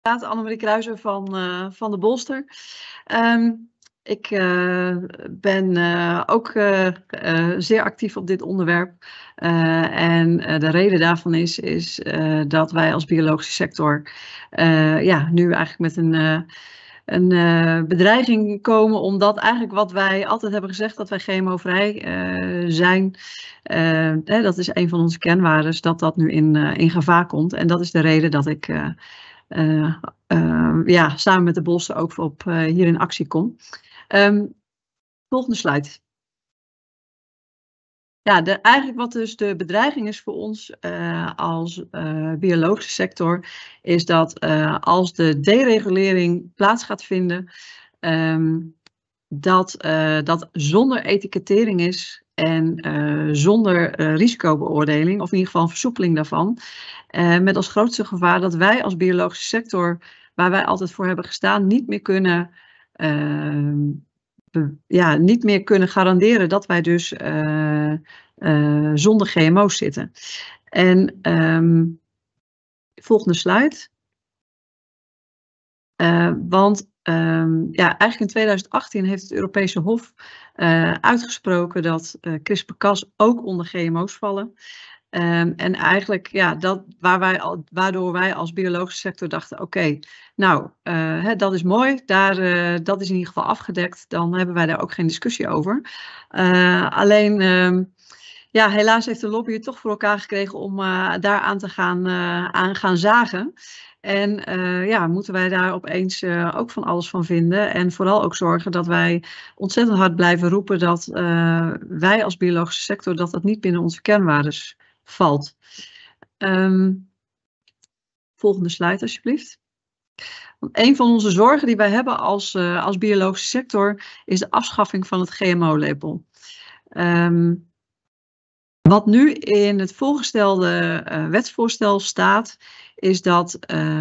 Annemarie Kruijzer van de Bolster. Ik ben ook zeer actief op dit onderwerp. En de reden daarvan is dat wij als biologische sector nu eigenlijk met een bedreiging komen, omdat eigenlijk wat wij altijd hebben gezegd, dat wij GMO-vrij zijn, dat is een van onze kernwaarden, dat nu in gevaar komt. En dat is de reden dat ik samen met de Bolster ook hier in actie kom. Volgende slide. Ja, eigenlijk wat dus de bedreiging is voor ons als biologische sector, is dat als de deregulering plaats gaat vinden, dat zonder etikettering is en zonder risicobeoordeling, of in ieder geval een versoepeling daarvan, met als grootste gevaar dat wij als biologische sector, waar wij altijd voor hebben gestaan, niet meer kunnen garanderen dat wij dus zonder GMO's zitten. En volgende slide. Eigenlijk in 2018 heeft het Europese Hof uitgesproken dat CRISPR-Cas ook onder GMO's vallen. En eigenlijk, waardoor wij als biologische sector dachten, oké, dat is mooi, dat is in ieder geval afgedekt, dan hebben wij daar ook geen discussie over. Helaas heeft de lobby het toch voor elkaar gekregen om daaraan te gaan zagen. En moeten wij daar opeens ook van alles van vinden. En vooral ook zorgen dat wij ontzettend hard blijven roepen dat wij als biologische sector, dat niet binnen onze kernwaardes valt. Volgende slide alsjeblieft. Want een van onze zorgen die wij hebben als biologische sector is de afschaffing van het GMO-label. Wat nu in het voorgestelde wetsvoorstel staat, is dat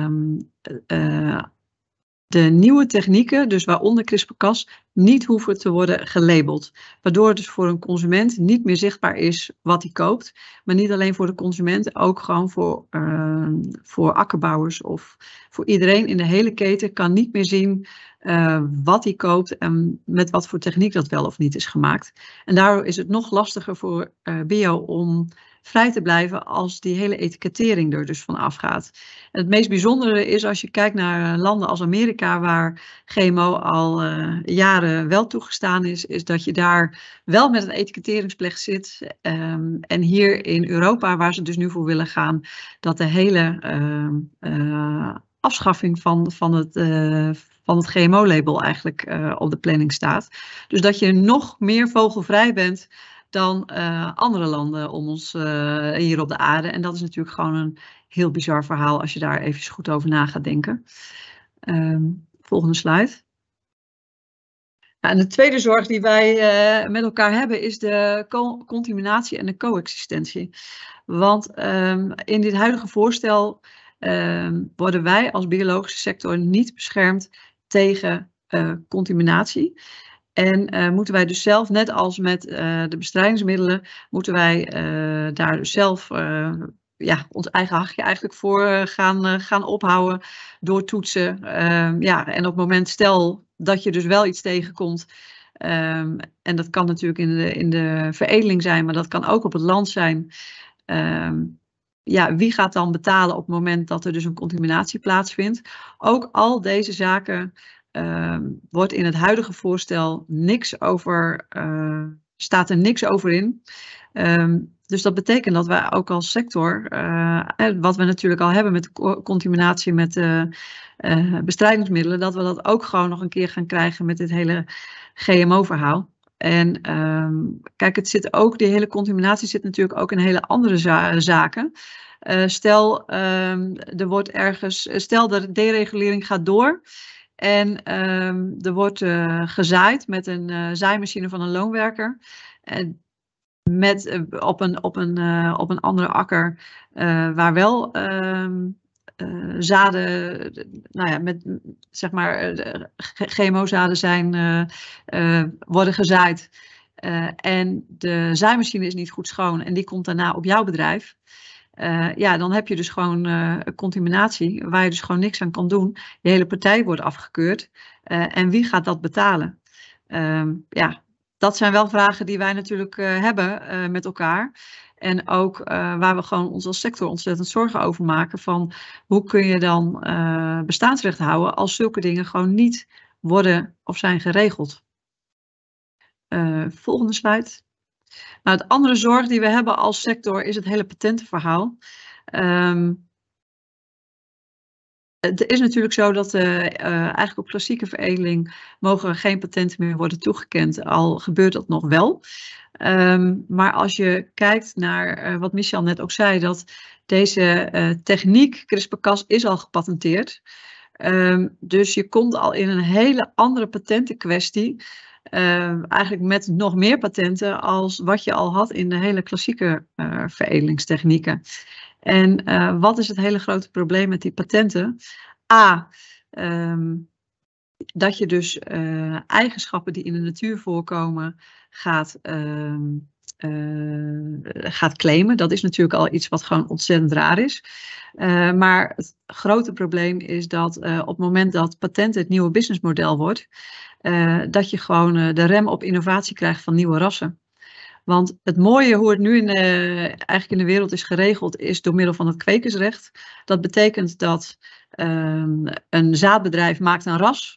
de nieuwe technieken, dus waaronder CRISPR-Cas, niet hoeven te worden gelabeld. Waardoor het dus voor een consument niet meer zichtbaar is wat hij koopt. Maar niet alleen voor de consument, ook gewoon voor akkerbouwers of voor iedereen in de hele keten kan niet meer zien wat hij koopt en met wat voor techniek dat wel of niet is gemaakt. En daardoor is het nog lastiger voor bio om vrij te blijven als die hele etikettering er dus van afgaat. En het meest bijzondere is als je kijkt naar landen als Amerika, waar GMO al jaren wel toegestaan is dat je daar wel met een etiketteringsplicht zit. En hier in Europa, waar ze dus nu voor willen gaan, dat de hele afschaffing van het GMO-label eigenlijk op de planning staat. Dus dat je nog meer vogelvrij bent dan andere landen om ons hier op de aarde. En dat is natuurlijk gewoon een heel bizar verhaal als je daar even goed over na gaat denken. Volgende slide. En de tweede zorg die wij met elkaar hebben is de contaminatie en de coexistentie. Want in dit huidige voorstel worden wij als biologische sector niet beschermd tegen contaminatie. En moeten wij dus zelf, net als met de bestrijdingsmiddelen, moeten wij daar dus zelf ons eigen hachje eigenlijk voor gaan ophouden door toetsen. En op het moment, stel dat je dus wel iets tegenkomt, en dat kan natuurlijk in de veredeling zijn, maar dat kan ook op het land zijn. Wie gaat dan betalen op het moment dat er dus een contaminatie plaatsvindt? Ook al deze zaken wordt in het huidige voorstel staat er niks over in. Dus dat betekent dat wij ook als sector, wat we natuurlijk al hebben met de contaminatie met bestrijdingsmiddelen, dat we dat ook gewoon nog een keer gaan krijgen met dit hele GMO-verhaal. En kijk, die hele contaminatie zit natuurlijk ook in hele andere zaken. Stel de deregulering gaat door. En er wordt gezaaid met een zaaimachine van een loonwerker. Op een andere akker waar wel zaden, met zeg maar GMO-zaden worden gezaaid. En de zaaimachine is niet goed schoon en die komt daarna op jouw bedrijf. ja, dan heb je dus gewoon een contaminatie waar je dus gewoon niks aan kan doen. Je hele partij wordt afgekeurd. En wie gaat dat betalen? Ja, dat zijn wel vragen die wij natuurlijk hebben met elkaar. En ook waar we gewoon ons als sector ontzettend zorgen over maken. Van hoe kun je dan bestaansrecht houden als zulke dingen gewoon niet worden of zijn geregeld. Volgende slide. Nou, de andere zorg die we hebben als sector is het hele patentenverhaal. Het is natuurlijk zo dat eigenlijk op klassieke veredeling mogen geen patenten meer worden toegekend, al gebeurt dat nog wel. Maar als je kijkt naar wat Michel net ook zei, dat deze techniek CRISPR-Cas is al gepatenteerd. Dus je komt al in een hele andere patentenkwestie, eigenlijk met nog meer patenten als wat je al had in de hele klassieke veredelingstechnieken. En wat is het hele grote probleem met die patenten? Dat je dus eigenschappen die in de natuur voorkomen gaat claimen. Dat is natuurlijk al iets wat gewoon ontzettend raar is. Maar het grote probleem is dat op het moment dat patenten het nieuwe businessmodel wordt, dat je gewoon de rem op innovatie krijgt van nieuwe rassen. Want het mooie hoe het nu eigenlijk in de wereld is geregeld is door middel van het kwekersrecht. Dat betekent dat een zaadbedrijf maakt een ras.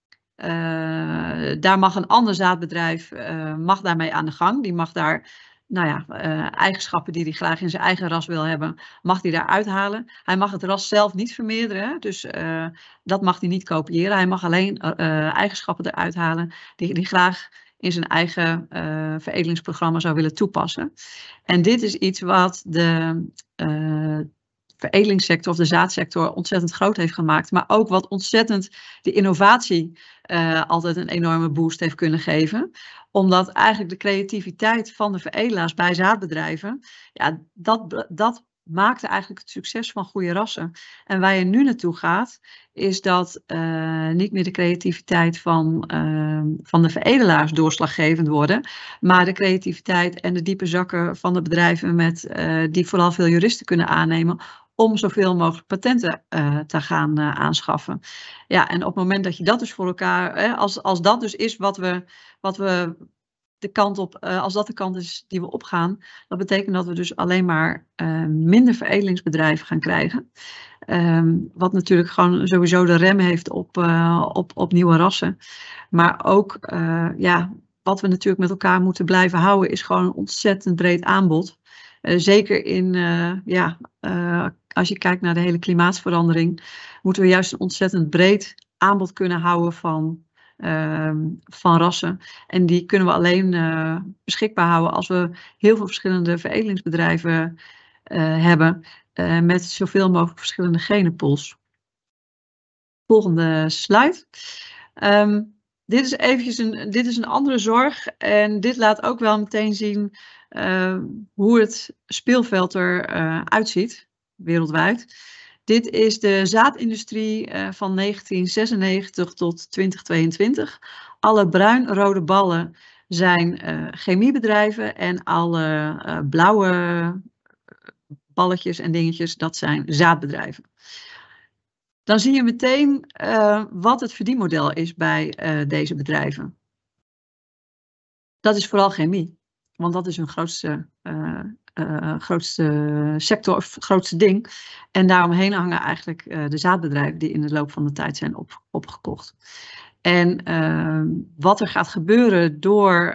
Daar mag een ander zaadbedrijf mag daarmee aan de gang. Die mag daar eigenschappen die hij graag in zijn eigen ras wil hebben, mag hij daar uithalen. Hij mag het ras zelf niet vermeerderen, dus dat mag hij niet kopiëren. Hij mag alleen eigenschappen eruit halen die hij graag in zijn eigen veredelingsprogramma zou willen toepassen. En dit is iets wat de veredelingssector of de zaadsector ontzettend groot heeft gemaakt. Maar ook wat ontzettend de innovatie altijd een enorme boost heeft kunnen geven. Omdat eigenlijk de creativiteit van de veredelaars bij zaadbedrijven, ja, dat maakte eigenlijk het succes van goede rassen. En waar je nu naartoe gaat, is dat niet meer de creativiteit van de veredelaars doorslaggevend worden, maar de creativiteit en de diepe zakken van de bedrijven die vooral veel juristen kunnen aannemen om zoveel mogelijk patenten te gaan aanschaffen. Ja, en op het moment dat je dat dus voor elkaar, als dat dus is wat we de kant op, als dat de kant is die we opgaan, dat betekent dat we dus alleen maar minder veredelingsbedrijven gaan krijgen. Wat natuurlijk gewoon sowieso de rem heeft op nieuwe rassen. Maar ook, wat we natuurlijk met elkaar moeten blijven houden, is gewoon een ontzettend breed aanbod. Zeker in, als je kijkt naar de hele klimaatverandering, moeten we juist een ontzettend breed aanbod kunnen houden van rassen. En die kunnen we alleen beschikbaar houden als we heel veel verschillende veredelingsbedrijven hebben met zoveel mogelijk verschillende genenpools. Volgende slide. Dit is een andere zorg en dit laat ook wel meteen zien hoe het speelveld eruit ziet wereldwijd. Dit is de zaadindustrie van 1996 tot 2022. Alle bruin-rode ballen zijn chemiebedrijven en alle blauwe balletjes en dingetjes, dat zijn zaadbedrijven. Dan zie je meteen wat het verdienmodel is bij deze bedrijven. Dat is vooral chemie, want dat is hun grootste sector of grootste ding. En daaromheen hangen eigenlijk de zaadbedrijven die in de loop van de tijd zijn opgekocht. En wat er gaat gebeuren door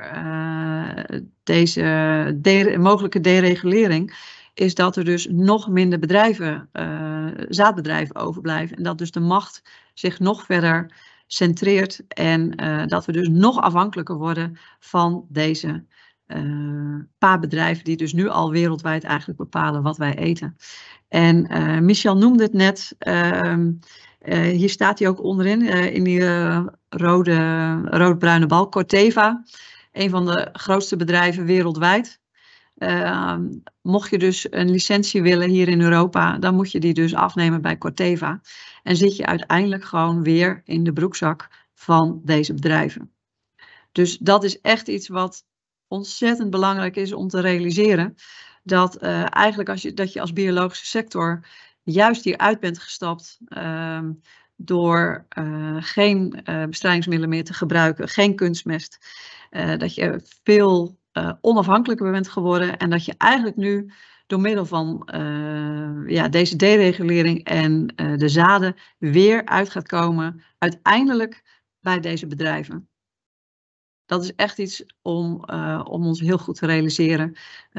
deze mogelijke deregulering, is dat er dus nog minder bedrijven, zaadbedrijven overblijven. En dat dus de macht zich nog verder centreert en dat we dus nog afhankelijker worden van deze paar bedrijven die dus nu al wereldwijd eigenlijk bepalen wat wij eten. En Michel noemde het net, hier staat hij ook onderin, in die rood-bruine bal, Corteva, een van de grootste bedrijven wereldwijd. Mocht je dus een licentie willen hier in Europa, dan moet je die dus afnemen bij Corteva. En zit je uiteindelijk gewoon weer in de broekzak van deze bedrijven. Dus dat is echt iets wat ontzettend belangrijk is om te realiseren. dat eigenlijk dat je als biologische sector juist hieruit bent gestapt door geen bestrijdingsmiddelen meer te gebruiken, geen kunstmest. Dat je veel onafhankelijker bent geworden en dat je eigenlijk nu door middel van deze deregulering en de zaden weer uit gaat komen uiteindelijk bij deze bedrijven. Dat is echt iets om ons heel goed te realiseren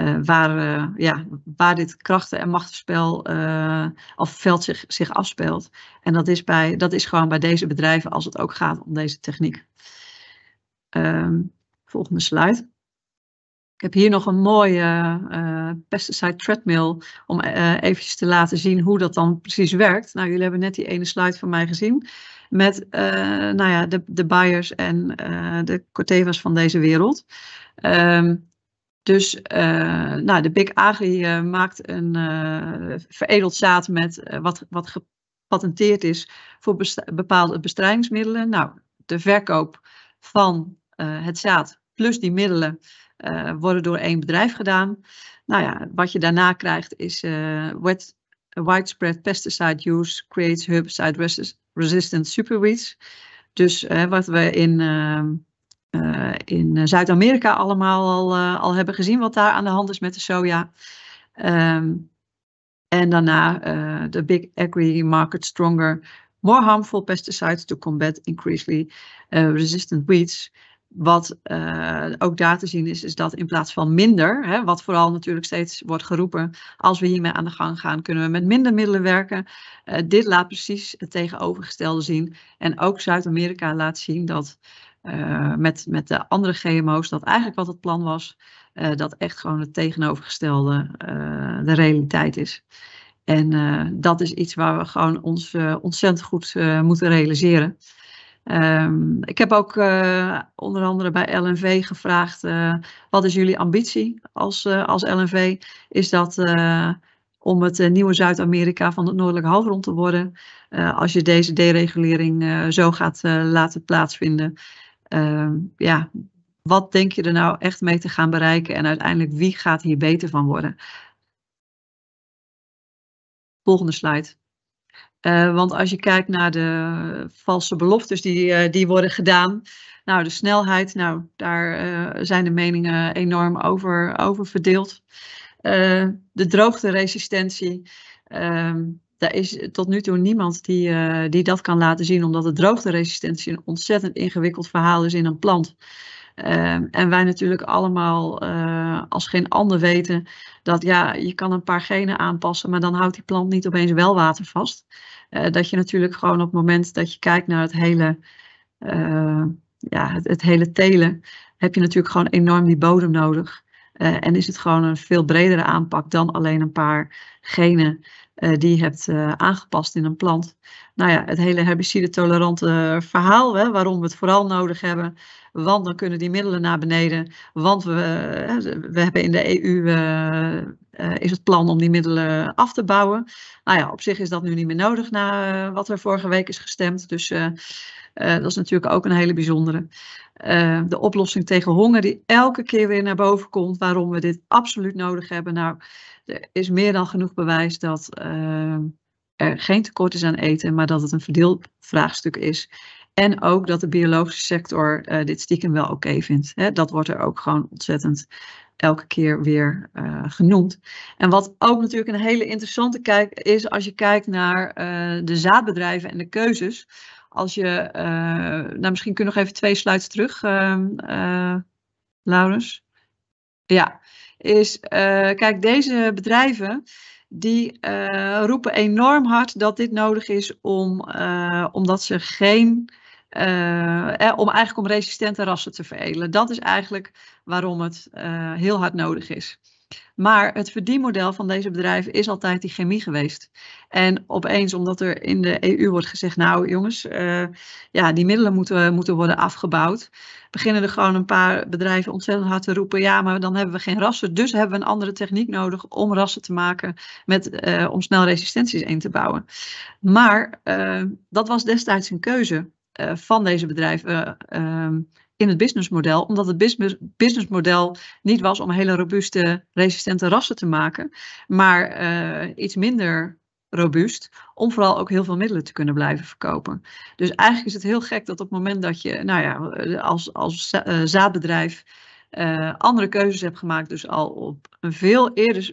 waar dit krachten- en machtsspel of veld zich afspeelt. En dat is gewoon bij deze bedrijven als het ook gaat om deze techniek. Volgende slide. Ik heb hier nog een mooie pesticide treadmill om eventjes te laten zien hoe dat dan precies werkt. Nou, jullie hebben net die ene slide van mij gezien met de Bayers en de Corteva's van deze wereld. De Big Agri maakt een veredeld zaad met wat gepatenteerd is voor bepaalde bestrijdingsmiddelen. Nou, de verkoop van het zaad plus die middelen worden door één bedrijf gedaan. Nou ja, wat je daarna krijgt is widespread pesticide use creates herbicide-resistant superweeds. Dus wat we in Zuid-Amerika allemaal al hebben gezien wat daar aan de hand is met de soja. En daarna de Big Agri market stronger, more harmful pesticides to combat increasingly resistant weeds. Wat ook daar te zien is dat in plaats van minder, wat vooral natuurlijk steeds wordt geroepen, als we hiermee aan de gang gaan, kunnen we met minder middelen werken. Dit laat precies het tegenovergestelde zien. En ook Zuid-Amerika laat zien dat met de andere GMO's, dat eigenlijk wat het plan was, dat echt gewoon het tegenovergestelde de realiteit is. En dat is iets waar we gewoon ons ontzettend goed moeten realiseren. Ik heb ook onder andere bij LNV gevraagd, wat is jullie ambitie als LNV? Is dat om het nieuwe Zuid-Amerika van het noordelijke halfrond te worden? Als je deze deregulering zo gaat laten plaatsvinden. Wat denk je er nou echt mee te gaan bereiken en uiteindelijk wie gaat hier beter van worden? Volgende slide. Want als je kijkt naar de valse beloftes die worden gedaan. Nou, de snelheid, daar zijn de meningen enorm over verdeeld. De droogteresistentie, daar is tot nu toe niemand die dat kan laten zien, omdat de droogteresistentie een ontzettend ingewikkeld verhaal is in een plant. En wij natuurlijk allemaal als geen ander weten dat je kan een paar genen aanpassen, maar dan houdt die plant niet opeens wel water vast. Dat je natuurlijk gewoon op het moment dat je kijkt naar het hele telen, heb je natuurlijk gewoon enorm die bodem nodig. En is het gewoon een veel bredere aanpak dan alleen een paar genen die je hebt aangepast in een plant. Nou ja, het hele herbicide-tolerante verhaal, waarom we het vooral nodig hebben. Want dan kunnen die middelen naar beneden. Want we hebben in de EU is het plan om die middelen af te bouwen. Nou ja, op zich is dat nu niet meer nodig na wat er vorige week is gestemd. Dus dat is natuurlijk ook een hele bijzondere. De oplossing tegen honger die elke keer weer naar boven komt. Waarom we dit absoluut nodig hebben. Nou, er is meer dan genoeg bewijs dat er geen tekort is aan eten. Maar dat het een verdeelvraagstuk is. En ook dat de biologische sector dit stiekem wel oké vindt. Dat wordt er ook gewoon ontzettend elke keer weer genoemd. En wat ook natuurlijk een hele interessante kijk is als je kijkt naar de zaadbedrijven en de keuzes. Als je, misschien kun je nog even 2 slides terug, Laurens. Ja, kijk, deze bedrijven die roepen enorm hard dat dit nodig is omdat ze om resistente rassen te veredelen. Dat is eigenlijk waarom het heel hard nodig is. Maar het verdienmodel van deze bedrijven is altijd die chemie geweest. En opeens, omdat er in de EU wordt gezegd, nou jongens, die middelen moeten worden afgebouwd, beginnen er gewoon een paar bedrijven ontzettend hard te roepen, ja, maar dan hebben we geen rassen, dus hebben we een andere techniek nodig om rassen te maken om snel resistenties in te bouwen. Maar dat was destijds een keuze van deze bedrijven in het businessmodel, omdat het businessmodel niet was om hele robuuste, resistente rassen te maken, maar iets minder robuust, om vooral ook heel veel middelen te kunnen blijven verkopen. Dus eigenlijk is het heel gek dat op het moment dat je, nou ja, als zaadbedrijf andere keuzes hebt gemaakt, dus al op een veel eerder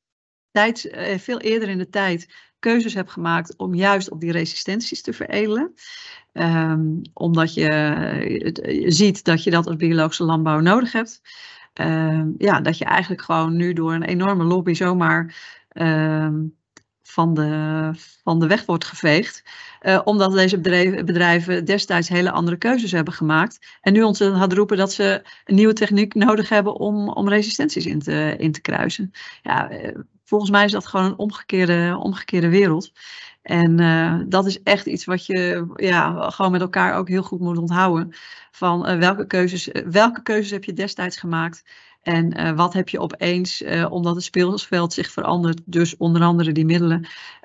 in de tijd keuzes hebt gemaakt om juist op die resistenties te veredelen. Omdat je ziet dat je dat als biologische landbouw nodig hebt. Ja, dat je eigenlijk gewoon nu door een enorme lobby zomaar van de weg wordt geveegd. Omdat deze bedrijven destijds hele andere keuzes hebben gemaakt. En nu ontzettend hard roepen dat ze een nieuwe techniek nodig hebben om resistenties in te kruisen. Ja, volgens mij is dat gewoon een omgekeerde wereld. En dat is echt iets wat je gewoon met elkaar ook heel goed moet onthouden. Van welke keuzes heb je destijds gemaakt? En wat heb je opeens, omdat het speelveld zich verandert, dus onder andere die middelen,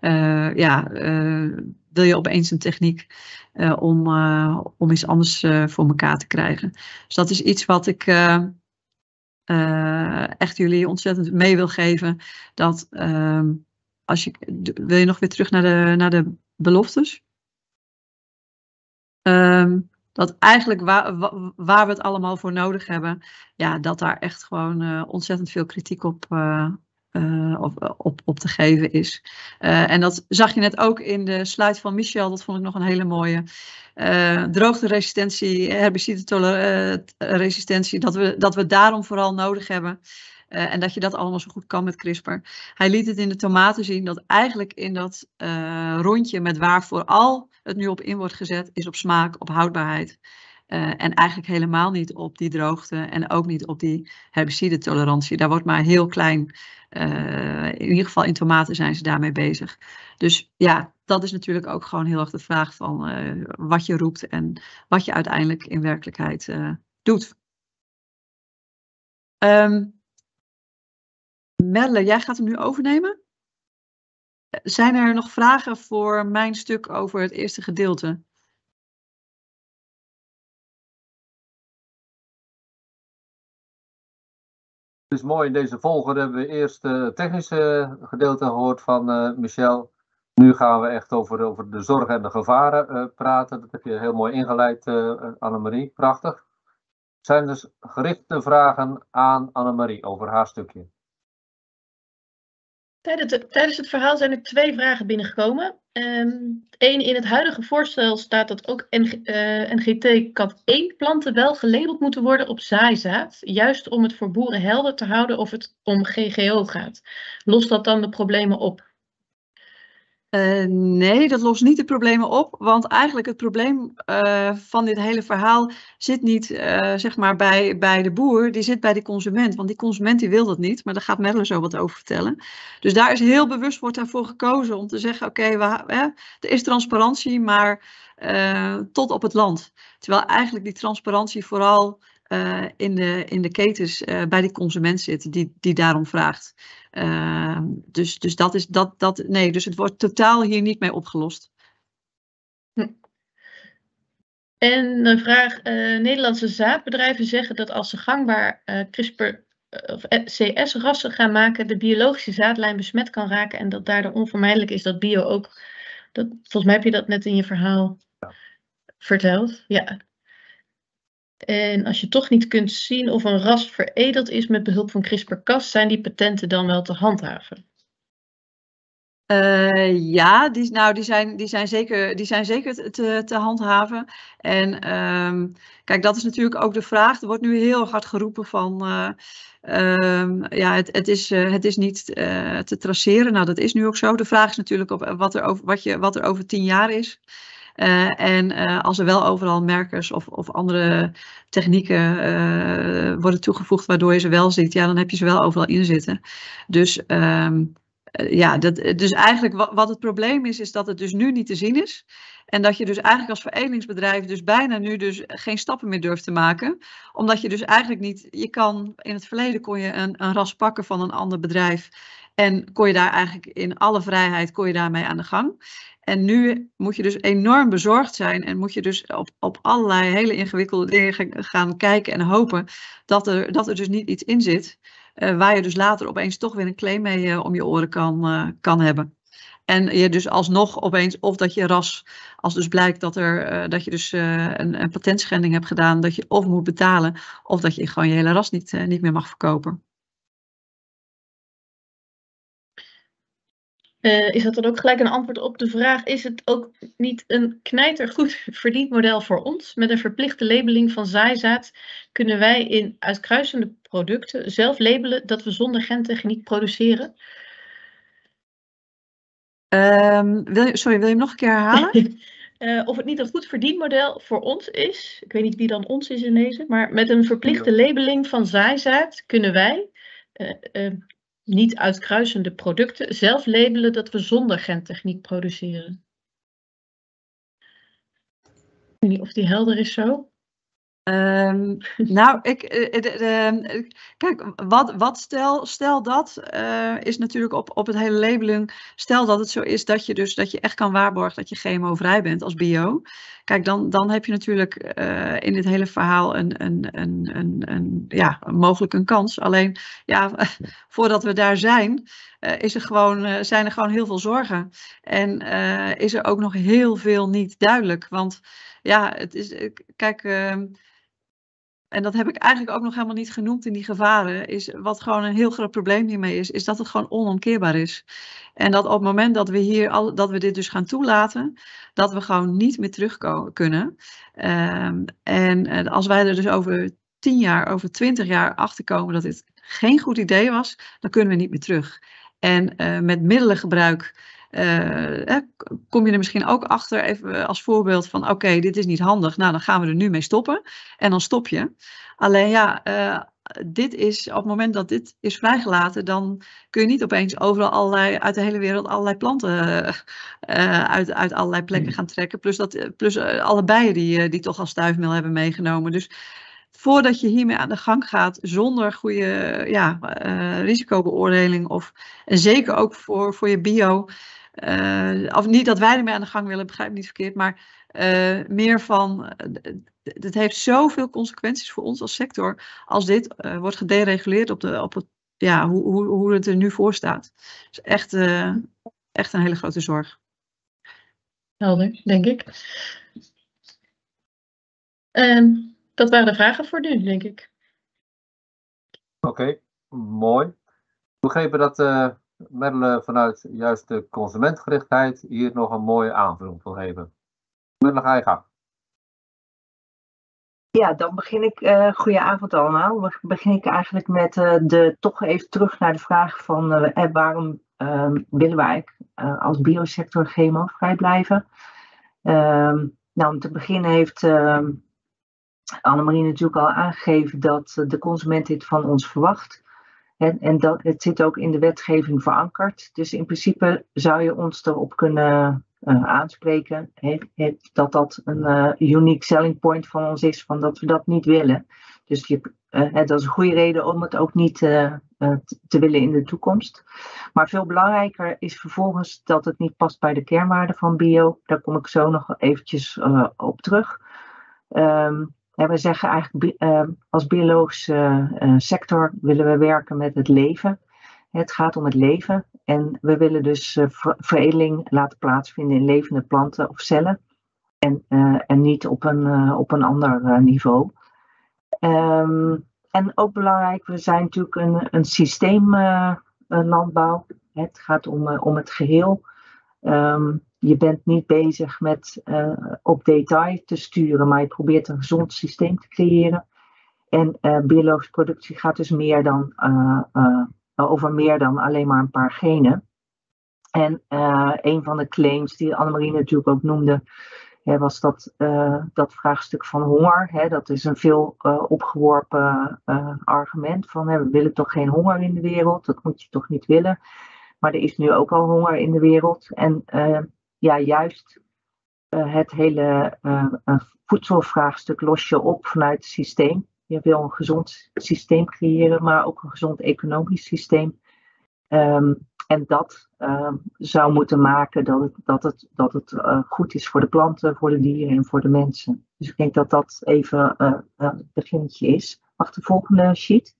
wil je opeens een techniek om iets anders voor elkaar te krijgen. Dus dat is iets wat ik echt jullie ontzettend mee wil geven. Dat wil je nog weer terug naar de beloftes? Dat eigenlijk waar we het allemaal voor nodig hebben, ja, dat daar echt gewoon ontzettend veel kritiek op te geven is. En dat zag je net ook in de slide van Michel, dat vond ik nog een hele mooie. Droogteresistentie, herbicidetoleratie, dat we daarom vooral nodig hebben. En dat je dat allemaal zo goed kan met CRISPR. Hij liet het in de tomaten zien dat eigenlijk in dat rondje met waar vooral het nu op in wordt gezet, is op smaak, op houdbaarheid. En eigenlijk helemaal niet op die droogte en ook niet op die herbicidetolerantie. Daar wordt maar heel klein, in ieder geval in tomaten zijn ze daarmee bezig. Dus ja, dat is natuurlijk ook gewoon heel erg de vraag van wat je roept en wat je uiteindelijk in werkelijkheid doet. Merle, jij gaat hem nu overnemen? Zijn er nog vragen voor mijn stuk over het eerste gedeelte? Het is mooi, in deze volgorde hebben we eerst het technische gedeelte gehoord van Michel. Nu gaan we echt over de zorgen en de gevaren praten. Dat heb je heel mooi ingeleid, Annemarie. Prachtig. Zijn dus gerichte vragen aan Annemarie over haar stukje? Tijdens het verhaal zijn er 2 vragen binnengekomen. Eén, in het huidige voorstel staat dat ook NGT kat 1 planten wel gelabeld moeten worden op zaaizaad. Juist om het voor boeren helder te houden of het om GGO gaat. Lost dat dan de problemen op? Nee, dat lost niet de problemen op, want eigenlijk het probleem van dit hele verhaal zit niet zeg maar bij de boer, die zit bij de consument. Want die consument die wil dat niet, maar daar gaat Merle zo wat over vertellen. Dus daar is heel bewust wordt daarvoor gekozen om te zeggen, oké, er is transparantie, maar tot op het land. Terwijl eigenlijk die transparantie vooral in de ketens bij die consument zit, die daarom vraagt. Dus het wordt totaal hier niet mee opgelost. En een vraag, Nederlandse zaadbedrijven zeggen dat als ze gangbaar CRISPR of CS-rassen gaan maken, de biologische zaadlijn besmet kan raken en dat daardoor onvermijdelijk is dat bio ook. Volgens mij heb je dat net in je verhaal verteld. Ja. En als je toch niet kunt zien of een ras veredeld is met behulp van CRISPR-Cas, zijn die patenten dan wel te handhaven? Ja, die zijn zeker te handhaven. En kijk, dat is natuurlijk ook de vraag. Er wordt nu heel hard geroepen van het is niet te traceren. Nou, dat is nu ook zo. De vraag is natuurlijk wat er over 10 jaar is. En als er wel overal merkers of andere technieken worden toegevoegd waardoor je ze wel ziet, ja, dan heb je ze wel overal in zitten. Dus dus eigenlijk wat het probleem is dat het dus nu niet te zien is. En dat je dus eigenlijk als veredelingsbedrijf dus bijna nu dus geen stappen meer durft te maken. Omdat je dus eigenlijk niet, in het verleden kon je een ras pakken van een ander bedrijf. En kon je daar eigenlijk in alle vrijheid daarmee aan de gang. En nu moet je dus enorm bezorgd zijn en moet je dus op allerlei hele ingewikkelde dingen gaan kijken en hopen dat er dus niet iets in zit. Waar je dus later opeens toch weer een claim mee om je oren kan hebben. En je dus alsnog opeens, of dat je ras, als dus blijkt dat je dus een patentschending hebt gedaan, dat je of moet betalen, of dat je gewoon je hele ras niet meer mag verkopen. Is dat dan ook gelijk een antwoord op de vraag, is het ook niet een knijtergoed verdienmodel voor ons? Met een verplichte labeling van zaaizaad kunnen wij in uitkruisende producten zelf labelen dat we zonder gentechniek produceren? Wil je hem nog een keer herhalen? Of het niet een goed verdienmodel voor ons is, ik weet niet wie dan ons is in deze, maar met een verplichte labeling van zaaizaad kunnen wij niet uitkruisende producten zelf labelen dat we zonder gentechniek produceren. Ik weet niet of die helder is zo. Nou, kijk, stel dat is natuurlijk op het hele labeling. Stel dat het zo is dat je echt kan waarborgen dat je GMO-vrij bent als bio. Kijk, dan heb je natuurlijk in dit hele verhaal mogelijk een kans. Alleen, ja, voordat we daar zijn, zijn er gewoon heel veel zorgen. En is er ook nog heel veel niet duidelijk. Want ja, het is, kijk. En dat heb ik eigenlijk ook nog helemaal niet genoemd in die gevaren. Wat gewoon een heel groot probleem hiermee is dat het gewoon onomkeerbaar is. En dat op het moment dat we dit dus gaan toelaten, dat we gewoon niet meer terug kunnen. En als wij er dus over 10 jaar, over 20 jaar achterkomen dat dit geen goed idee was, dan kunnen we niet meer terug. En met middelengebruik kom je er misschien ook achter, even als voorbeeld van oké, dit is niet handig, nou dan gaan we er nu mee stoppen en dan stop je. Alleen ja, op het moment dat dit is vrijgelaten, dan kun je niet opeens overal uit de hele wereld allerlei planten uit allerlei plekken gaan trekken, plus alle bijen die toch al stuifmeel hebben meegenomen. Dus voordat je hiermee aan de gang gaat, zonder goede risicobeoordeling en zeker ook voor je bio. Of niet dat wij ermee aan de gang willen, begrijp me niet verkeerd, maar meer van, het heeft zoveel consequenties voor ons als sector als dit wordt gedereguleerd hoe het er nu voor staat. Dus echt een hele grote zorg. Helder, denk ik. Dat waren de vragen voor nu, denk ik. Oké, mooi. Ik begrepen dat Merle vanuit juist de consumentgerichtheid hier nog een mooie aanvulling wil geven. Merle, ga je gang. Ja, dan begin ik. Goedenavond allemaal. Dan begin ik eigenlijk met toch even terug naar de vraag van waarom willen wij als biosector GMO-vrij blijven. Om te beginnen heeft Annemarie natuurlijk al aangegeven dat de consument dit van ons verwacht. En het zit ook in de wetgeving verankerd. Dus in principe zou je ons erop kunnen aanspreken dat een unique selling point van ons is, van dat we dat niet willen. Dus dat is een goede reden om het ook niet te willen in de toekomst. Maar veel belangrijker is vervolgens dat het niet past bij de kernwaarden van bio. Daar kom ik zo nog eventjes op terug. We zeggen eigenlijk als biologische sector willen we werken met het leven. Het gaat om het leven en we willen dus veredeling laten plaatsvinden in levende planten of cellen en niet op een ander niveau. En ook belangrijk, we zijn natuurlijk een systeemlandbouw. Het gaat om het geheel. Je bent niet bezig met op detail te sturen, maar je probeert een gezond systeem te creëren. En biologische productie gaat dus over meer dan alleen maar een paar genen. En een van de claims die Annemarie natuurlijk ook noemde, was dat vraagstuk van honger. Dat is een veel opgeworpen argument van we willen toch geen honger in de wereld, dat moet je toch niet willen. Maar er is nu ook al honger in de wereld. En juist het hele voedselvraagstuk los je op vanuit het systeem. Je wil een gezond systeem creëren, maar ook een gezond economisch systeem. En dat zou moeten maken dat het goed is voor de planten, voor de dieren en voor de mensen. Dus ik denk dat dat even het beginnetje is. Mag de volgende sheet?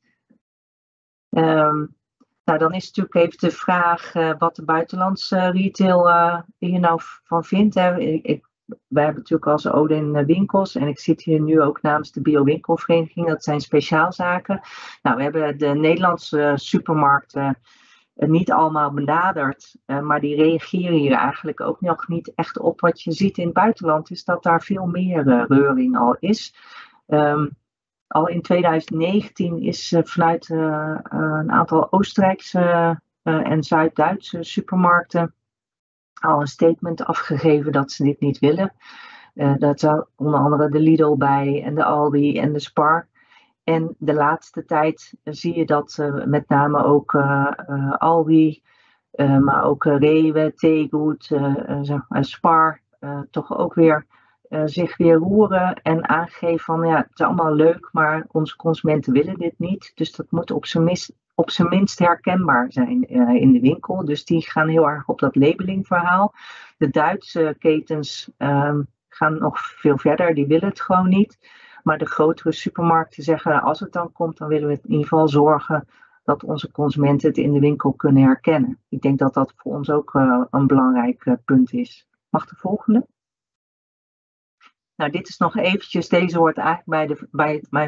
Nou, dan is natuurlijk even de vraag wat de buitenlandse retail hier nou van vindt. Hè. Wij hebben natuurlijk als Odin winkels en ik zit hier nu ook namens de Bio-winkelvereniging. Dat zijn speciaalzaken. Nou, we hebben de Nederlandse supermarkten niet allemaal benaderd, maar die reageren hier eigenlijk ook nog niet echt op. Wat je ziet in het buitenland is dat daar veel meer reuring al is. Al in 2019 is vanuit een aantal Oostenrijkse en Zuid-Duitse supermarkten al een statement afgegeven dat ze dit niet willen. Dat zou onder andere de Lidl bij en de Aldi en de Spar. En de laatste tijd zie je dat met name ook Aldi, maar ook Rewe, Tegoed, Spar toch ook weer zich weer roeren en aangeven van ja, het is allemaal leuk, maar onze consumenten willen dit niet. Dus dat moet op zijn minst herkenbaar zijn in de winkel. Dus die gaan heel erg op dat labelingverhaal. De Duitse ketens gaan nog veel verder, die willen het gewoon niet. Maar de grotere supermarkten zeggen, als het dan komt, dan willen we in ieder geval zorgen dat onze consumenten het in de winkel kunnen herkennen. Ik denk dat dat voor ons ook een belangrijk punt is. Mag de volgende? Nou, dit is nog eventjes, deze hoort eigenlijk bij mijn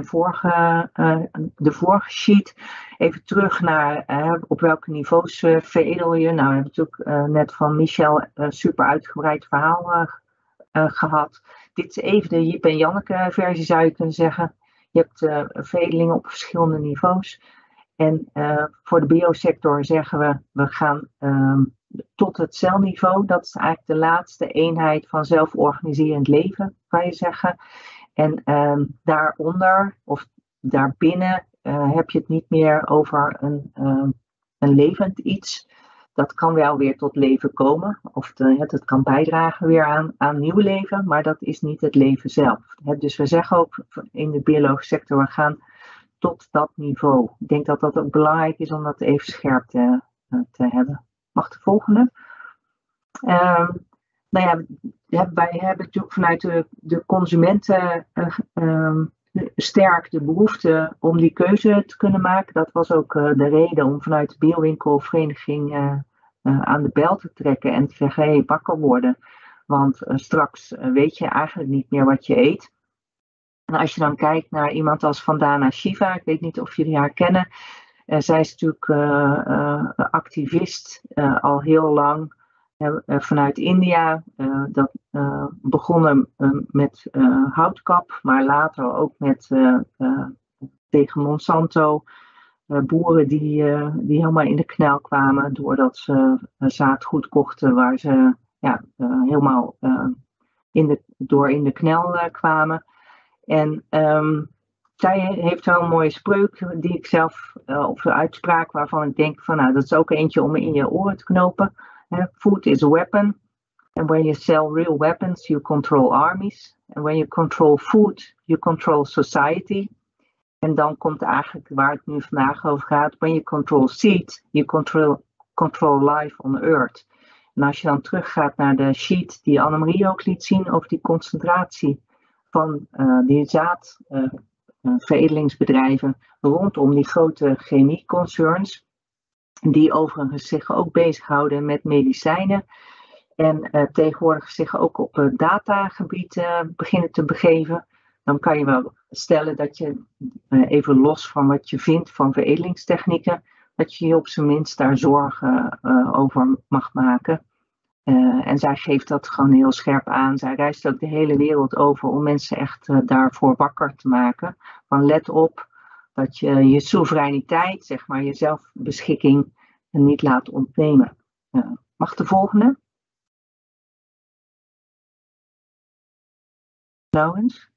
de vorige sheet. Even terug naar op welke niveaus veredel je. Nou, we hebben natuurlijk net van Michel super uitgebreid verhaal gehad. Dit is even de Jip en Janneke versie, zou je kunnen zeggen. Je hebt veredelingen op verschillende niveaus. En voor de biosector zeggen we gaan tot het celniveau. Dat is eigenlijk de laatste eenheid van zelforganiserend leven, kan je zeggen. En daaronder of daarbinnen heb je het niet meer over een levend iets. Dat kan wel weer tot leven komen. Of het kan bijdragen weer aan nieuw leven, maar dat is niet het leven zelf. Dus we zeggen ook in de biologische sector, we gaan tot dat niveau. Ik denk dat dat ook belangrijk is om dat even scherp te hebben. Mag de volgende? Nou ja, wij hebben natuurlijk vanuit de consumenten sterk de behoefte om die keuze te kunnen maken. Dat was ook de reden om vanuit de Bio-winkelvereniging aan de bel te trekken en te zeggen, hey, wakker worden. Want straks weet je eigenlijk niet meer wat je eet. En als je dan kijkt naar iemand als Vandana Shiva, ik weet niet of jullie haar kennen. Zij is natuurlijk activist al heel lang vanuit India. Dat begonnen met houtkap, maar later ook met tegen Monsanto. Boeren die helemaal in de knel kwamen doordat ze zaadgoed kochten waar ze helemaal in de knel kwamen. En zij heeft wel een mooie spreuk die ik zelf, of een uitspraak waarvan ik denk van nou, dat is ook eentje om in je oren te knopen. Food is a weapon. And when you sell real weapons, you control armies. And when you control food, you control society. En dan komt eigenlijk waar het nu vandaag over gaat. When you control seed, you control life on earth. En als je dan teruggaat naar de sheet die Annemarie ook liet zien over die concentratie van die zaadveredelingsbedrijven rondom die grote chemieconcerns. Die overigens zich ook bezighouden met medicijnen. En tegenwoordig zich ook op het datagebied beginnen te begeven. Dan kan je wel stellen dat je even los van wat je vindt van veredelingstechnieken. Dat je op zijn minst daar zorgen over mag maken. En zij geeft dat gewoon heel scherp aan. Zij reist ook de hele wereld over om mensen echt daarvoor wakker te maken. Van let op dat je je soevereiniteit, zeg maar, je zelfbeschikking niet laat ontnemen. Mag de volgende? Nou eens.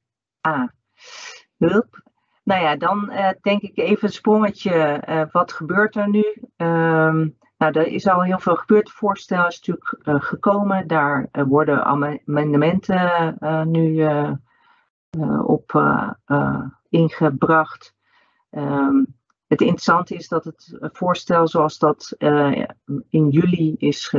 Hulp. Nou ja, dan denk ik even een sprongetje. Wat gebeurt er nu? Nou, er is al heel veel gebeurd. Het voorstel is natuurlijk gekomen. Daar worden amendementen nu op ingebracht. Het interessante is dat het voorstel zoals dat in juli is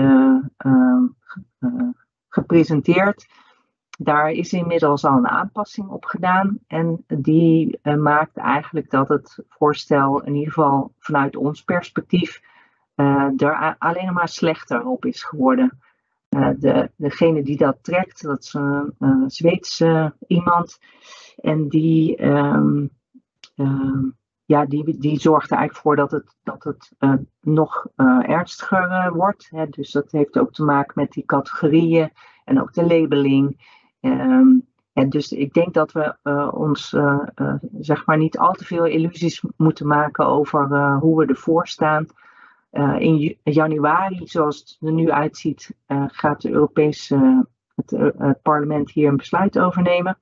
gepresenteerd, daar is inmiddels al een aanpassing op gedaan. En die maakt eigenlijk dat het voorstel in ieder geval vanuit ons perspectief er alleen maar slechter op is geworden. Degene die dat trekt, dat is een Zweedse iemand. En die zorgt er eigenlijk voor dat het nog ernstiger wordt. Hè. Dus dat heeft ook te maken met die categorieën en ook de labeling. En dus ik denk dat we ons zeg maar niet al te veel illusies moeten maken over hoe we ervoor staan. In januari, zoals het er nu uitziet, gaat het parlement hier een besluit over nemen.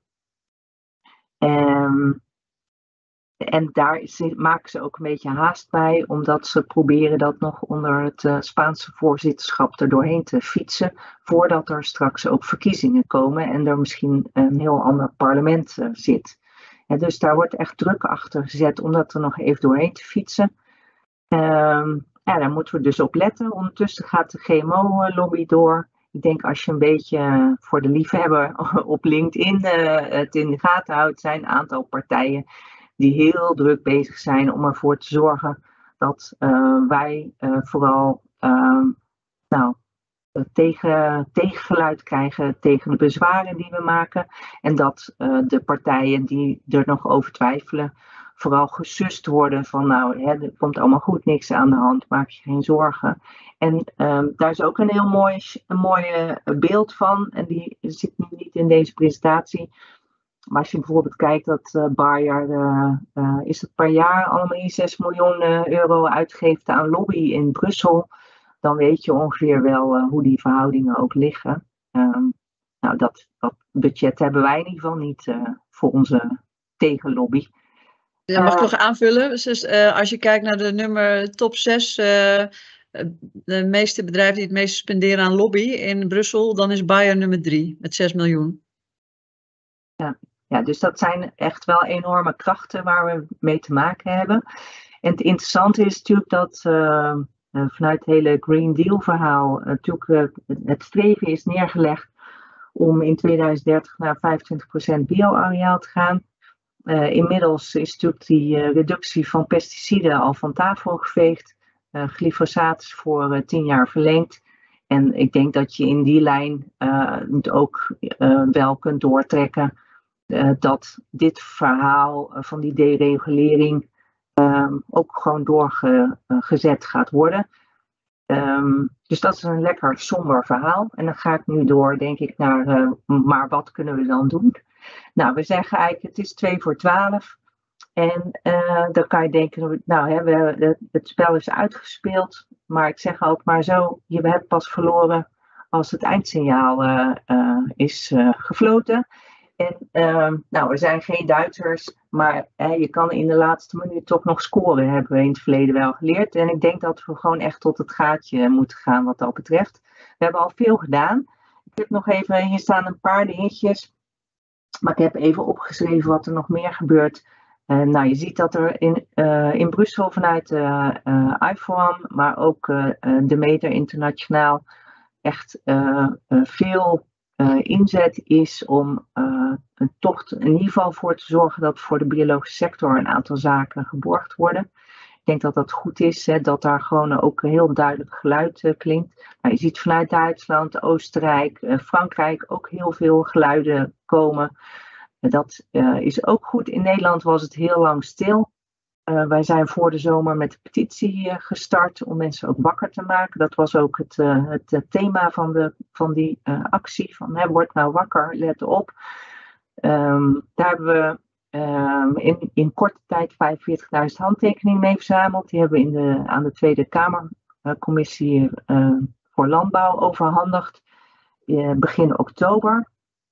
En daar maken ze ook een beetje haast bij, omdat ze proberen dat nog onder het Spaanse voorzitterschap er doorheen te fietsen, voordat er straks ook verkiezingen komen en er misschien een heel ander parlement zit. En dus daar wordt echt druk achter gezet om dat er nog even doorheen te fietsen. Daar moeten we dus op letten. Ondertussen gaat de GMO-lobby door. Ik denk als je een beetje voor de liefhebber op LinkedIn het in de gaten houdt, zijn een aantal partijen die heel druk bezig zijn om ervoor te zorgen dat wij vooral tegengeluid krijgen tegen de bezwaren die we maken. En dat de partijen die er nog over twijfelen, vooral gesust worden van er komt allemaal goed, niks aan de hand, maak je geen zorgen. En daar is ook een heel mooi beeld van. En die zit nu niet in deze presentatie. Maar als je bijvoorbeeld kijkt dat Bayer is het per jaar allemaal 6 miljoen euro uitgeeft aan lobby in Brussel, dan weet je ongeveer wel hoe die verhoudingen ook liggen. Dat budget hebben wij in ieder geval niet voor onze tegenlobby. Ja, mag ik nog aanvullen? Dus, als je kijkt naar de top 6, de meeste bedrijven die het meeste spenderen aan lobby in Brussel, dan is Bayer nummer 3 met 6 miljoen. Ja, dus dat zijn echt wel enorme krachten waar we mee te maken hebben. En het interessante is natuurlijk dat vanuit het hele Green Deal verhaal natuurlijk het streven is neergelegd om in 2030 naar 25% bio-areaal te gaan. Inmiddels is natuurlijk die reductie van pesticiden al van tafel geveegd. Glyfosaat is voor 10 jaar verlengd. En ik denk dat je in die lijn ook wel kunt doortrekken dat dit verhaal van die deregulering ook gewoon doorgezet gaat worden. Dus dat is een lekker somber verhaal. En dan ga ik nu door, denk ik, naar maar wat kunnen we dan doen? Nou, we zeggen eigenlijk het is 2 voor 12. En dan kan je denken, het spel is uitgespeeld. Maar ik zeg altijd maar zo, je hebt pas verloren als het eindsignaal is gefloten. En we zijn geen Duitsers, maar je kan in de laatste minuut toch nog scoren, hebben we in het verleden wel geleerd. En ik denk dat we gewoon echt tot het gaatje moeten gaan wat dat betreft. We hebben al veel gedaan. Ik heb nog even, hier staan een paar dingetjes, maar ik heb even opgeschreven wat er nog meer gebeurt. Je ziet dat er in Brussel vanuit IFOAM, maar ook de Meter Internationaal echt veel inzet is om toch in ieder geval voor te zorgen dat voor de biologische sector een aantal zaken geborgd worden. Ik denk dat dat goed is, dat daar gewoon ook een heel duidelijk geluid klinkt. Je ziet vanuit Duitsland, Oostenrijk, Frankrijk ook heel veel geluiden komen. Dat is ook goed. In Nederland was het heel lang stil. Wij zijn voor de zomer met de petitie gestart om mensen ook wakker te maken. Dat was ook het thema van die actie. Van word nou wakker, let op. Daar hebben we in korte tijd 45.000 handtekeningen mee verzameld. Die hebben we aan de Tweede Kamercommissie voor Landbouw overhandigd. Begin oktober.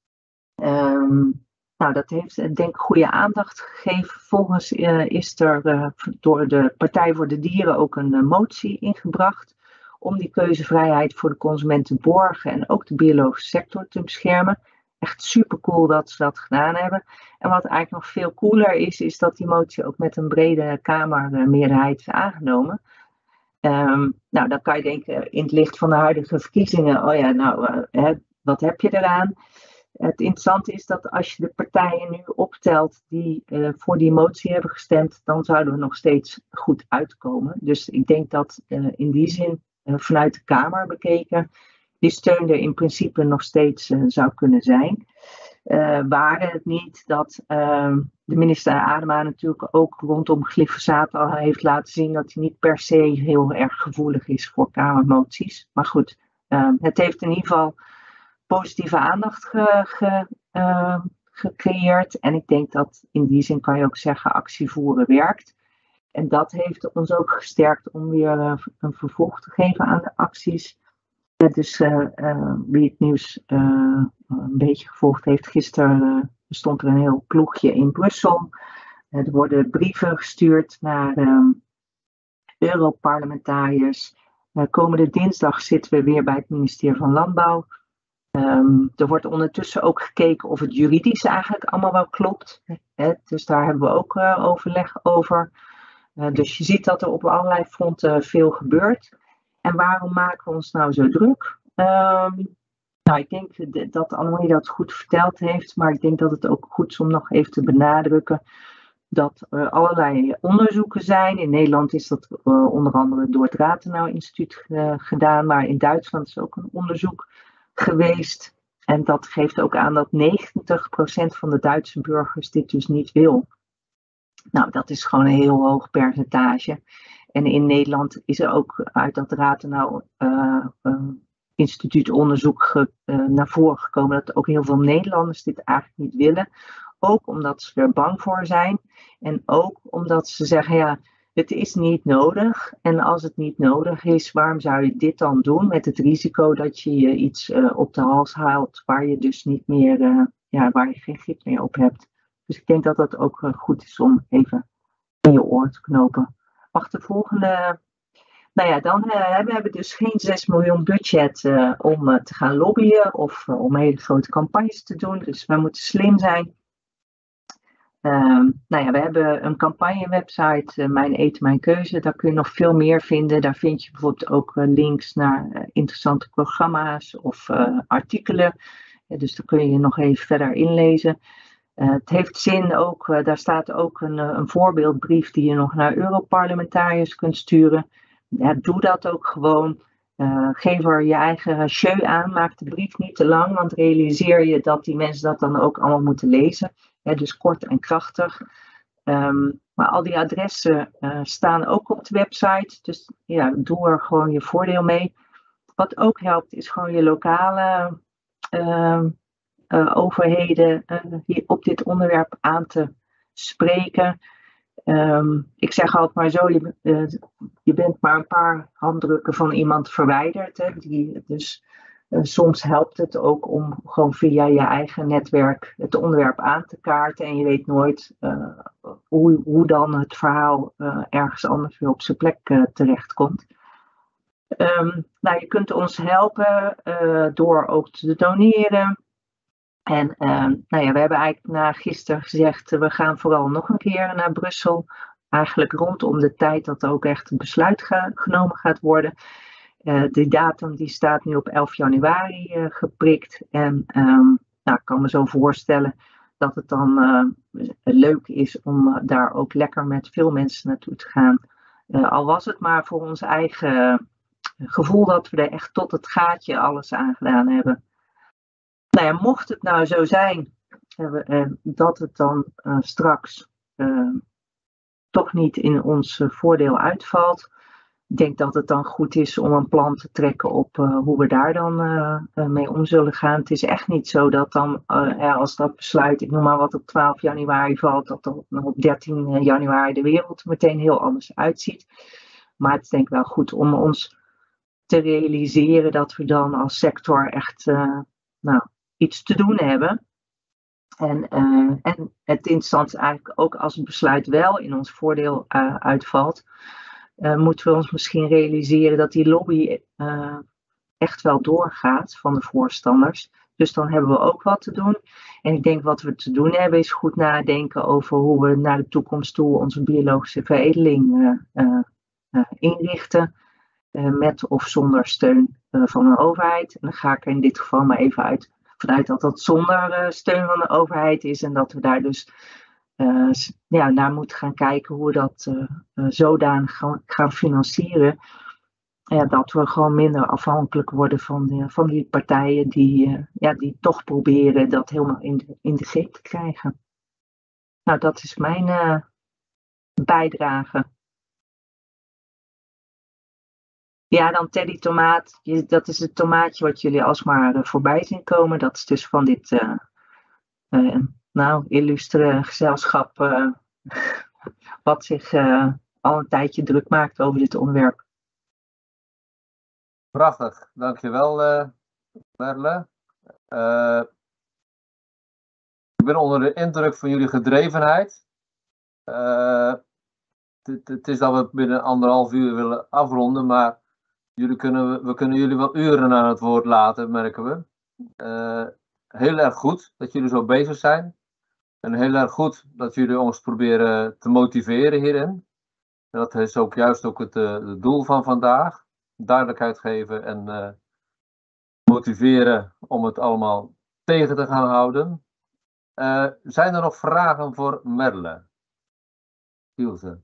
Dat heeft denk ik goede aandacht gegeven. Vervolgens is er door de Partij voor de Dieren ook een motie ingebracht om die keuzevrijheid voor de consument te borgen en ook de biologische sector te beschermen. Echt super cool dat ze dat gedaan hebben. En wat eigenlijk nog veel cooler is dat die motie ook met een brede Kamermeerderheid is aangenomen. Nou, dan kan je denken in het licht van de huidige verkiezingen, oh ja, nou, wat heb je eraan? Het interessante is dat als je de partijen nu optelt die voor die motie hebben gestemd, dan zouden we nog steeds goed uitkomen. Dus ik denk dat in die zin vanuit de Kamer bekeken, die steun er in principe nog steeds zou kunnen zijn. Waren het niet dat de minister Adema natuurlijk ook rondom glyfosaat al heeft laten zien dat hij niet per se heel erg gevoelig is voor Kamermoties. Maar goed, het heeft in ieder geval positieve aandacht gecreëerd. En ik denk dat in die zin kan je ook zeggen actie voeren werkt. En dat heeft ons ook gesterkt om weer een vervolg te geven aan de acties. Dus wie het nieuws een beetje gevolgd heeft, gisteren stond er een heel ploegje in Brussel. Er worden brieven gestuurd naar Europarlementariërs. Komende dinsdag zitten we weer bij het ministerie van Landbouw. Er wordt ondertussen ook gekeken of het juridisch eigenlijk allemaal wel klopt. Dus daar hebben we ook overleg over. Dus je ziet dat er op allerlei fronten veel gebeurt. En waarom maken we ons nou zo druk? Nou, ik denk dat Annemarie dat goed verteld heeft, maar ik denk dat het ook goed is om nog even te benadrukken dat er allerlei onderzoeken zijn. In Nederland is dat onder andere door het Rathenau Instituut gedaan, maar in Duitsland is ook een onderzoek geweest. En dat geeft ook aan dat 90% van de Duitse burgers dit dus niet wil. Nou, dat is gewoon een heel hoog percentage. En in Nederland is er ook uit dat Rathenau Instituut onderzoek naar voren gekomen dat ook heel veel Nederlanders dit eigenlijk niet willen. Ook omdat ze er bang voor zijn. En ook omdat ze zeggen, ja, het is niet nodig. En als het niet nodig is, waarom zou je dit dan doen? Met het risico dat je je iets op de hals haalt waar je dus niet meer, waar je geen grip meer op hebt. Dus ik denk dat dat ook goed is om even in je oor te knopen. Wacht, de volgende. Nou ja, dan hebben we dus geen 6 miljoen budget om te gaan lobbyen of om hele grote campagnes te doen. Dus we moeten slim zijn. Nou ja, we hebben een campagnewebsite, Mijn Eten, Mijn Keuze. Daar kun je nog veel meer vinden. Daar vind je bijvoorbeeld ook links naar interessante programma's of artikelen. Dus daar kun je nog even verder inlezen. Het heeft zin ook, daar staat ook een voorbeeldbrief die je nog naar Europarlementariërs kunt sturen. Ja, doe dat ook gewoon. Geef er je eigen jeu aan. Maak de brief niet te lang, want realiseer je dat die mensen dat dan ook allemaal moeten lezen. Dus kort en krachtig. Maar al die adressen staan ook op de website. Dus ja, doe er gewoon je voordeel mee. Wat ook helpt is gewoon je lokale overheden hier op dit onderwerp aan te spreken. Ik zeg altijd maar zo, je bent maar een paar handdrukken van iemand verwijderd. Hè, dus soms helpt het ook om gewoon via je eigen netwerk het onderwerp aan te kaarten. En je weet nooit hoe dan het verhaal ergens anders weer op zijn plek terechtkomt. Nou, je kunt ons helpen door ook te doneren. En nou ja, we hebben eigenlijk na gisteren gezegd, we gaan vooral nog een keer naar Brussel. Eigenlijk rondom de tijd dat er ook echt een besluit genomen gaat worden. De datum die staat nu op 11 januari geprikt. En nou, ik kan me zo voorstellen dat het dan leuk is om daar ook lekker met veel mensen naartoe te gaan. Al was het maar voor ons eigen gevoel dat we er echt tot het gaatje alles aan gedaan hebben. Nou ja, mocht het nou zo zijn dat het dan straks toch niet in ons voordeel uitvalt. Ik denk dat het dan goed is om een plan te trekken op hoe we daar dan mee om zullen gaan. Het is echt niet zo dat dan, als dat besluit, ik noem maar wat, op 12 januari valt, dat er op 13 januari de wereld meteen heel anders uitziet. Maar het is denk ik wel goed om ons te realiseren dat we dan als sector echt iets te doen hebben. En het interessante is eigenlijk ook als het besluit wel in ons voordeel uitvalt, moeten we ons misschien realiseren dat die lobby echt wel doorgaat van de voorstanders. Dus dan hebben we ook wat te doen. En ik denk wat we te doen hebben is goed nadenken over hoe we naar de toekomst toe onze biologische veredeling inrichten. Met of zonder steun van een overheid. En dan ga ik er in dit geval maar even vanuit dat dat zonder steun van de overheid is. En dat we daar dus naar moeten gaan kijken hoe we dat zodanig gaan financieren. Dat we gewoon minder afhankelijk worden van die partijen die toch proberen dat helemaal in de greep te krijgen. Nou, dat is mijn bijdrage. Ja, dan Teddy tomaat. Dat is het tomaatje wat jullie alsmaar voorbij zien komen. Dat is dus van dit illustre gezelschap wat zich al een tijdje druk maakt over dit onderwerp. Prachtig, dankjewel Merle. Ik ben onder de indruk van jullie gedrevenheid. Het is dat we binnen 1,5 uur willen afronden, maar we kunnen jullie wel uren aan het woord laten, merken we. Heel erg goed dat jullie zo bezig zijn. En heel erg goed dat jullie ons proberen te motiveren hierin. Dat is ook juist het doel van vandaag. Duidelijkheid geven en motiveren om het allemaal tegen te gaan houden. Zijn er nog vragen voor Merle? Ilse?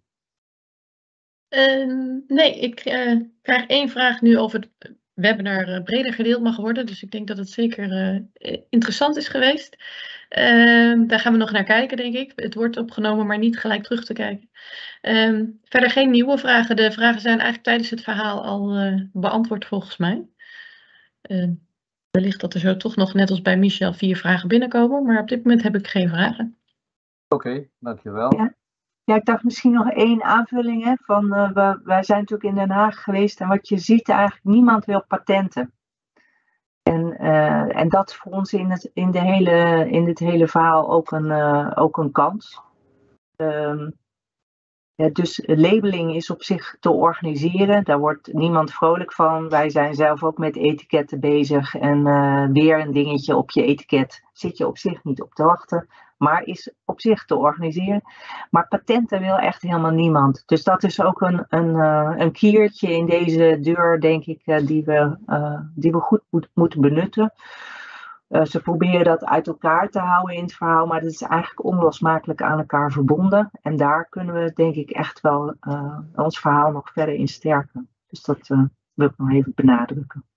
Nee, ik krijg 1 vraag nu of het webinar breder gedeeld mag worden. Dus ik denk dat het zeker interessant is geweest. Daar gaan we nog naar kijken, denk ik. Het wordt opgenomen, maar niet gelijk terug te kijken. Verder geen nieuwe vragen. De vragen zijn eigenlijk tijdens het verhaal al beantwoord volgens mij. Wellicht dat er zo toch nog, net als bij Michel, 4 vragen binnenkomen. Maar op dit moment heb ik geen vragen. Oké, dankjewel. Ja, ik dacht misschien nog 1 aanvulling. Hè, wij zijn natuurlijk in Den Haag geweest en wat je ziet eigenlijk, niemand wil patenten. En dat is voor ons in dit hele verhaal ook een kans. Dus labeling is op zich te organiseren. Daar wordt niemand vrolijk van. Wij zijn zelf ook met etiketten bezig. En weer een dingetje op je etiket zit je op zich niet op te wachten. Maar is op zich te organiseren. Maar patenten wil echt helemaal niemand. Dus dat is ook een kiertje in deze deur, denk ik, die we goed moeten benutten. Ze proberen dat uit elkaar te houden in het verhaal, maar dat is eigenlijk onlosmakelijk aan elkaar verbonden. En daar kunnen we, denk ik, echt wel ons verhaal nog verder in sterken. Dus dat wil ik nog even benadrukken.